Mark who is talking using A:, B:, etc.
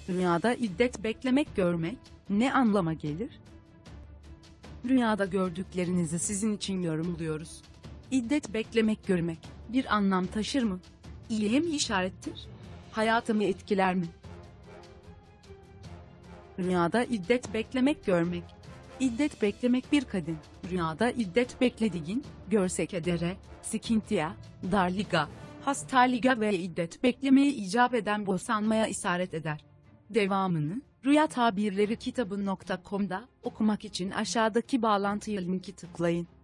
A: Rüyada iddet beklemek görmek ne anlama gelir? Rüyada gördüklerinizi sizin için yorumluyoruz. İddet beklemek görmek bir anlam taşır mı? İyiye mi işarettir? Hayatımı etkiler mi? Rüyada iddet beklemek görmek. İddet beklemek bir kadın. Rüyada iddet beklediğin, görse kedere, sıkıntıya, darlığa, hastalığa ve iddet beklemeye icap eden boşanmaya işaret eder. Devamını, Rüya Tabirleri kitabı.com'da okumak için aşağıdaki bağlantıya linki tıklayın.